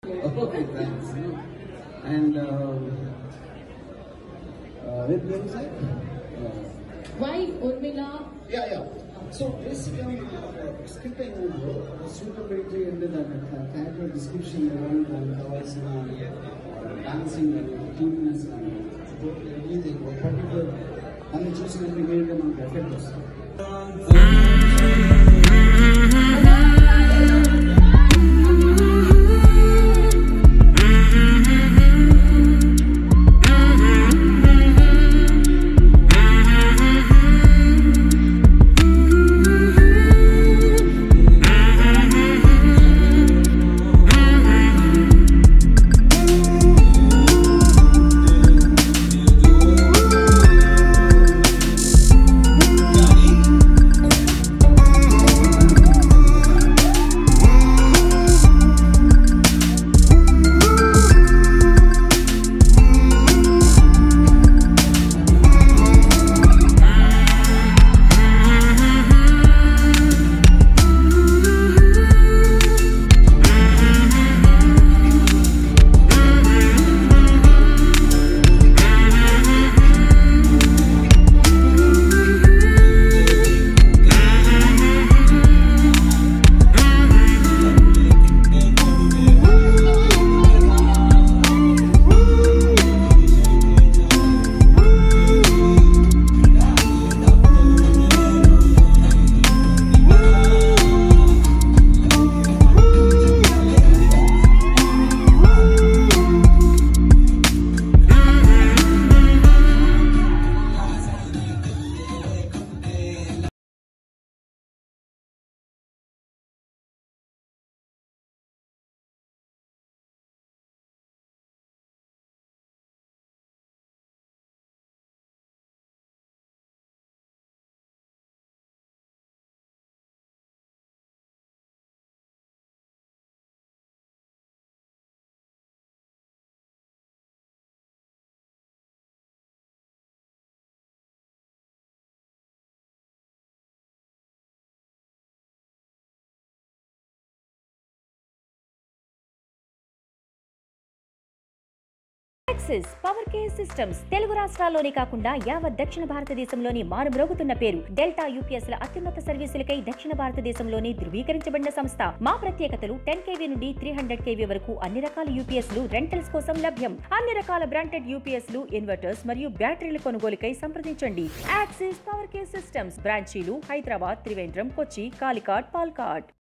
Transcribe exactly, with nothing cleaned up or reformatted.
Okay, thanks. And uh, uh, where where is that? Uh, Why Urmila? Yeah, yeah. So basically, uh, scripting suitability and the character description around and kavalsina dancing and cuteness and everything. What particular and choosing and making them on effect. Axis power care systems Telugu రాష్ట్రాల్లోనే కాకుండా యావత్ దక్షిణ భారతదేశంలోని మారుమ్రోగుతున్న పేరు. Delta UPS ల అత్యున్నత సర్వీసులకై దక్షిణ భారతదేశంలోని ధృవీకరించబడిన సంస్థ. మా ప్రత్యేకతలు టెన్ కేవీ నుండి త్రీ హండ్రెడ్ కేవీ వరకు అన్ని రకాల యూపీఎస్ లు రెంటల్స్ కోసం లభ్యం. అన్ని రకాల బ్రాండెడ్ యూపీఎస్ లు, ఇన్వర్టర్స్ మరియు బ్యాటరీల కొనుగోలుకై సంప్రదించండి. యాక్సిస్ పవర్ కేర్ సిస్టమ్స్ బ్రాంచీలు హైదరాబాద్, త్రివేంద్రం, కొచ్చి, కాలికాడ్, పాల్కాడ్.